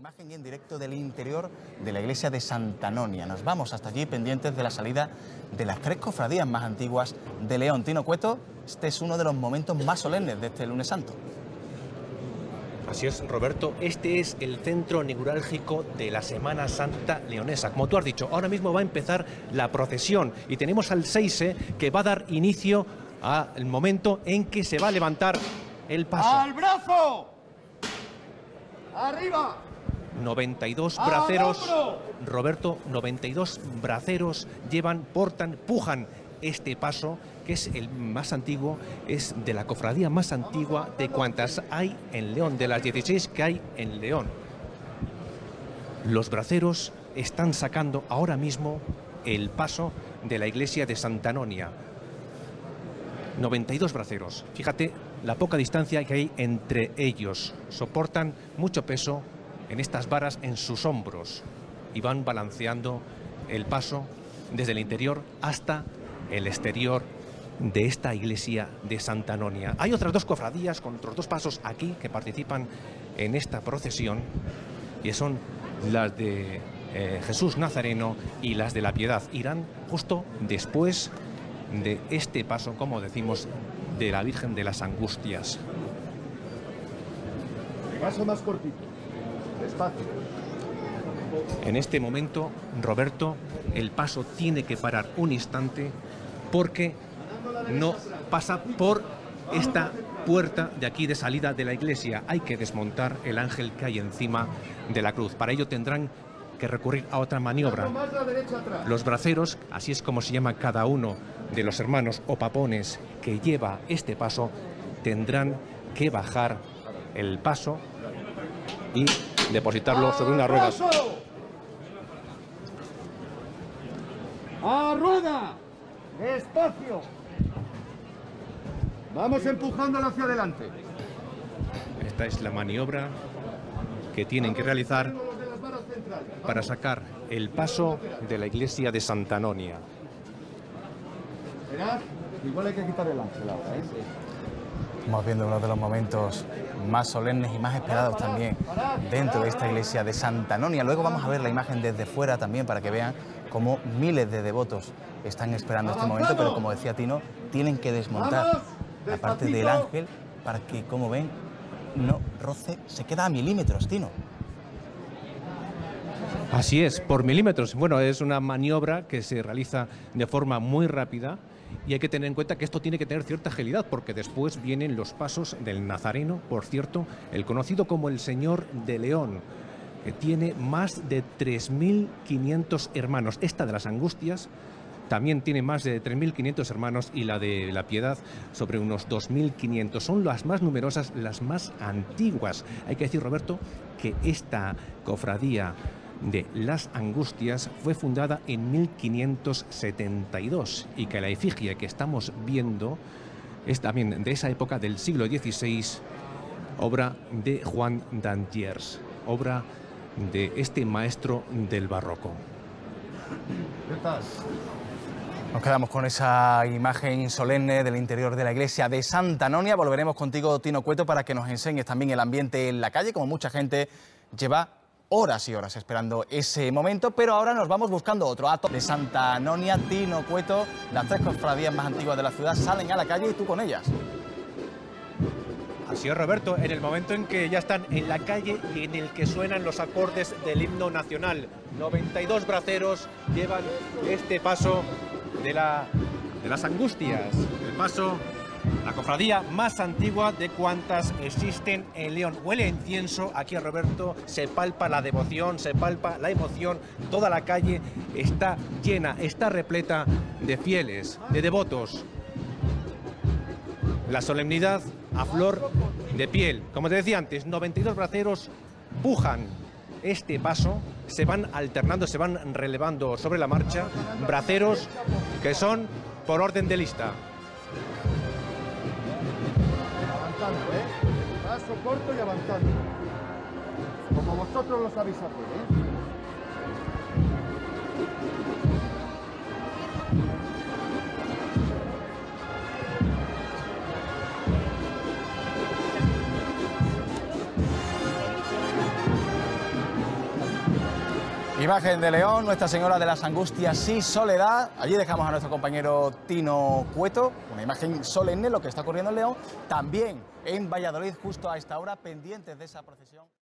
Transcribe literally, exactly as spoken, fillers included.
Imagen en directo del interior de la iglesia de Santa Anonia. Nos vamos hasta allí pendientes de la salida de las tres cofradías más antiguas de León. Tino Cueto, este es uno de los momentos más solemnes de este lunes santo. Así es, Roberto, este es el centro neurálgico de la Semana Santa leonesa. Como tú has dicho, ahora mismo va a empezar la procesión y tenemos al Seise que va a dar inicio al momento en que se va a levantar el paso. ¡Al brazo! ¡Arriba! noventa y dos braceros, Roberto, noventa y dos braceros llevan, portan, pujan este paso, que es el más antiguo, es de la cofradía más antigua de cuantas hay en León, de las dieciséis que hay en León. Los braceros están sacando ahora mismo el paso de la iglesia de Santa Anonia. noventa y dos braceros, fíjate la poca distancia que hay entre ellos, soportan mucho peso en estas varas en sus hombros y van balanceando el paso desde el interior hasta el exterior de esta iglesia de Santa Anonia. Hay otras dos cofradías con otros dos pasos aquí que participan en esta procesión y son las de eh, Jesús Nazareno y las de la Piedad. Irán justo después de este paso, como decimos, de la Virgen de las Angustias. Paso más cortito. Despacio. En este momento, Roberto, el paso tiene que parar un instante porque no pasa por esta puerta de aquí de salida de la iglesia. Hay que desmontar el ángel que hay encima de la cruz. Para ello tendrán que recurrir a otra maniobra. Los braceros, así es como se llama cada uno de los hermanos o papones que lleva este paso, tendrán que bajar el paso y depositarlo sobre unas ruedas. ¡A rueda! ¡Despacio! Vamos empujándolo hacia adelante. Esta es la maniobra que tienen que realizar para sacar el paso de la iglesia de Santa Anonia. Verás, igual hay que quitar el ángel ahora, ¿eh? Estamos viendo uno de los momentos más solemnes y más esperados también dentro de esta iglesia de Santa Anonia. Luego vamos a ver la imagen desde fuera también para que vean cómo miles de devotos están esperando este momento, pero como decía Tino, tienen que desmontar la parte del ángel para que, como ven, no roce, se queda a milímetros, Tino. Así es, por milímetros. Bueno, es una maniobra que se realiza de forma muy rápida y hay que tener en cuenta que esto tiene que tener cierta agilidad porque después vienen los pasos del Nazareno, por cierto, el conocido como el Señor de León, que tiene más de tres mil quinientos hermanos. Esta de las Angustias también tiene más de tres mil quinientos hermanos y la de la Piedad sobre unos dos mil quinientos. Son las más numerosas, las más antiguas. Hay que decir, Roberto, que esta cofradía de las Angustias fue fundada en mil quinientos setenta y dos y que la efigie que estamos viendo es también de esa época del siglo dieciséis, obra de Juan d'Antiers, obra de este maestro del barroco. ¿Qué tal? Nos quedamos con esa imagen solemne del interior de la iglesia de Santa Anonia. Volveremos contigo, Tino Cueto, para que nos enseñes también el ambiente en la calle, como mucha gente lleva horas y horas esperando ese momento, pero ahora nos vamos buscando otro acto de Santa Anonia. Tino Cueto, las tres cofradías más antiguas de la ciudad salen a la calle y tú con ellas. Así es, Roberto, en el momento en que ya están en la calle y en el que suenan los acordes del himno nacional. noventa y dos braceros llevan este paso de, la, de las Angustias, el paso, la cofradía más antigua de cuantas existen en León. Huele a incienso, aquí, Roberto, se palpa la devoción, se palpa la emoción, toda la calle está llena, está repleta de fieles, de devotos. La solemnidad a flor de piel. Como te decía antes, noventa y dos braceros pujan este paso, se van alternando, se van relevando sobre la marcha, braceros que son por orden de lista. Avanzando, ¿eh? Paso corto y avanzando. Como vosotros lo sabéis hacer, ¿eh? Imagen de León, Nuestra Señora de las Angustias y Soledad. Allí dejamos a nuestro compañero Tino Cueto, una imagen solemne, lo que está ocurriendo en León, también en Valladolid justo a esta hora, pendientes de esa procesión.